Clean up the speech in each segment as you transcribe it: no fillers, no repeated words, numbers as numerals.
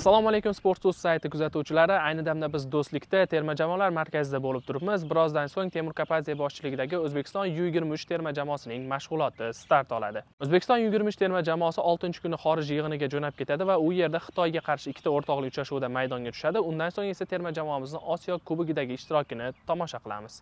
Assalomu alaykum Sportuz sayti kuzatuvchilari. Ayni damda biz Do'stlikda terma jamoalar markazida bo'lib turibmiz. Birozdan so'ng Temur Kapadze boshchiligidagi O'zbekiston U23 terma jamoasining mashg'uloti start oladi. O'zbekiston U23 terma jamoasi 6-kuni xorij yig'iniga jo'nab ketadi va u yerda Xitoyga qarshi ikkita o'rtoqlik uchrashuvida maydonga tushadi. Undan so'ng esa terma jamoamizning Osiyo Kubogidagi ishtirokini tomosha qilamiz.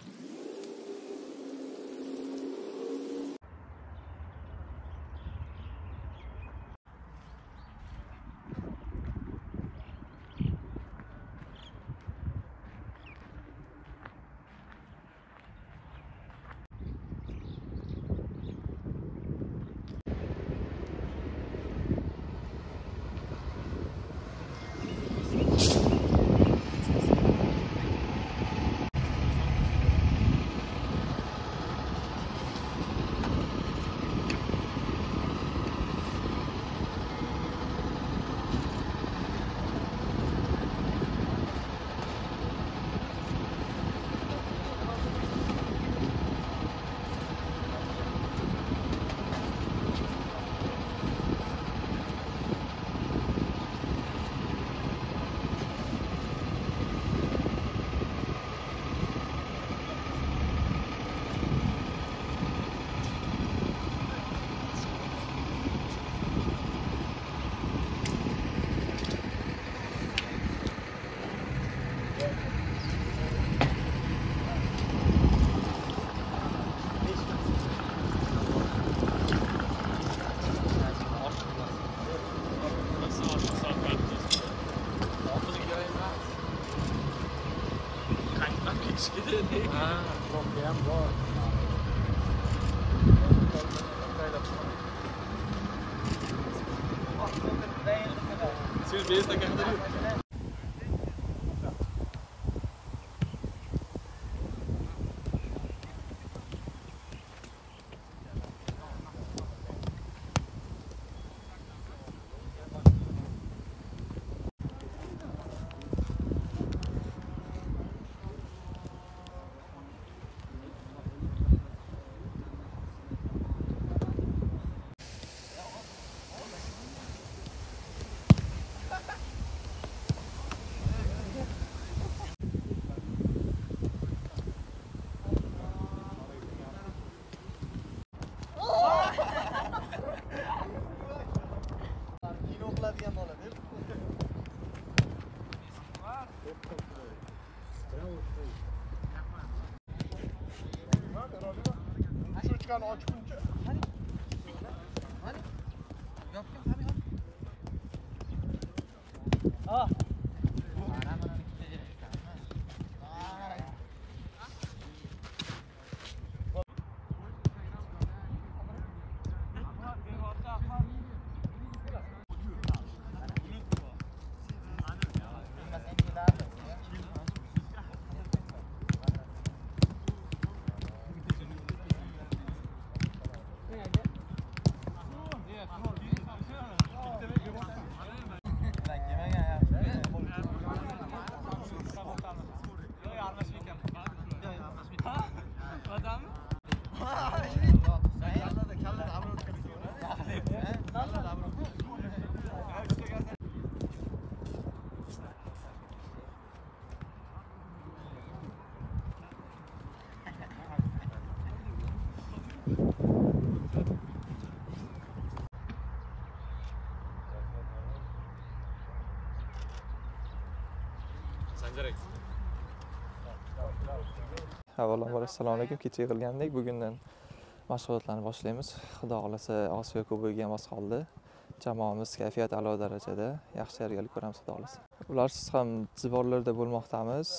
Avvalambor assalomu alaykum. Kecha yig'ilgandek bugundan mashg'ulotlarni boshlaymiz. Xudo xolasa Osiyo Kubogiga mos qoldi. Jamoamiz kayfiyat a'lo darajada, yaxshi tayyorgarlik ko'ramiz xudo xolasa. Ularsiz ham jiborlarda bo'lmoqdamiz.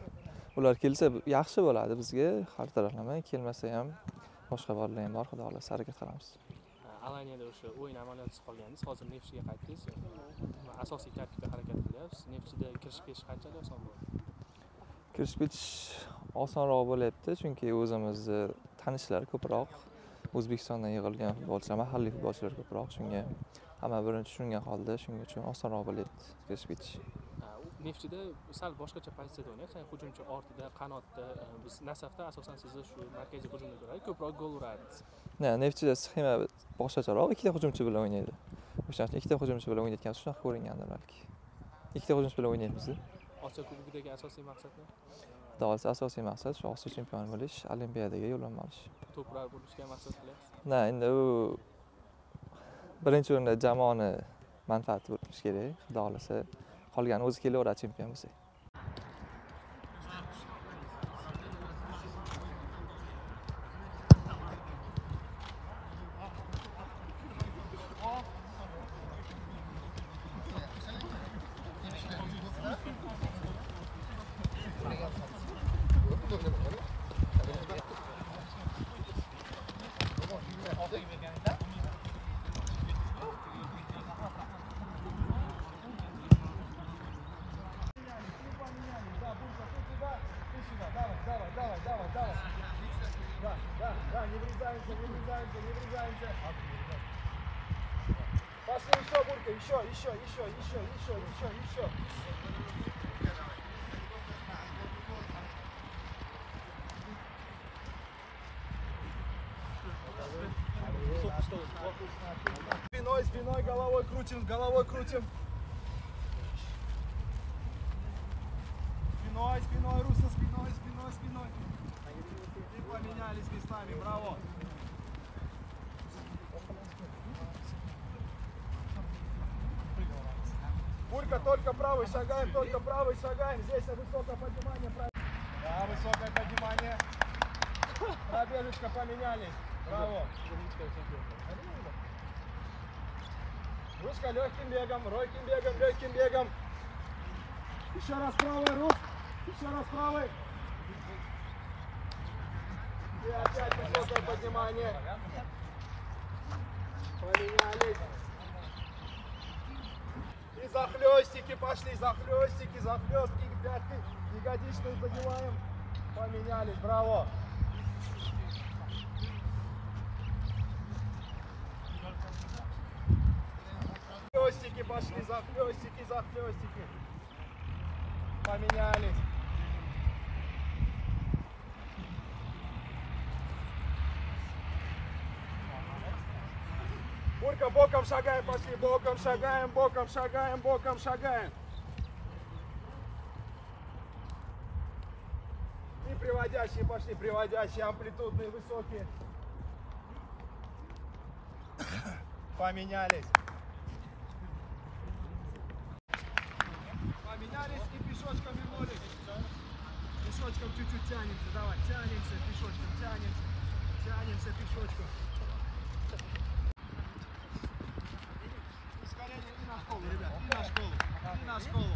Ular kelsa yaxshi bo'ladi bizga, har taraflama, kelmasa ham boshqa bolalar ham bor, xudo xolasa harakat qilamiz. Alaniyada o'sha o'yin amaliyotisiz qolgandingiz, hozir Neftchiga qaytdingiz. Asosiy tarkibda harakat qilyapsiz. Neftchida kirish-perish qanchalik oson bo'ldi? Kirish-perish osonroq bo'lyapti, chunki o'zimizni tanishlar ko'proq. O'zbekistondan yig'ilgan futbolchilar, mahalliy futbolchilar ko'proq. Shunga hamma birini tushungan holda, shuning uchun osonroq bo'lyapti kirish-perish. Neftchida sal boshqacha pozitsiyada o'ynayapsiz. Hujumchi ortida, qanotda. Biz Nasafda asosan sizni shu markaziy hujumda ko'ramiz, ko'proq gol urasiz. Neftchida sxema boshqacharoq, ikkita hujumchi bilan o'ynaydi. O'sha ikkita hujumchi bilan o'ynayotgan shunaqa ko'ringandir balki. ikkita hujumchi bilan o'ynaymiz. Osiyo Kubogidagi asosiy maqsadni Xudo xohlasa asosiy maqsad shu Osiyo chempioni bo'lish, Olimpiadaga yo'llanma olish. to'prar bo'lishga maqsad qilyapsiz. Na, endi u birinchi o'rinda jamoani manfaati bo'lishi kerak. Xudo xohlasa qolgani o'zi kelaveradi chempion bo'lsak. Да, не врезаемся. Пошли еще, Бурка, еще. Спиной, головой крутим. Спиной, Руслан, спиной. И поменялись местами, браво. Бурка, только правый шагаем. Здесь высокое поднимание. Да, высокое поднимание. Пробежечка, поменялись. Браво. Руска легким бегом. Еще раз правый, Рус. И опять высокое поднимание. Поменялись. И захлестики пошли, захлестики, пятки. Ягодичную поднимаем. Поменялись, браво. Захлестики пошли, захлестики. Поменялись. Бурка, боком шагаем, пошли, боком шагаем. И приводящие пошли, амплитудные, высокие. Поменялись и пешочком вернулись. Пешочком чуть-чуть тянемся, давай, пешочком. Ускорение и на школу, ребят, и на школу.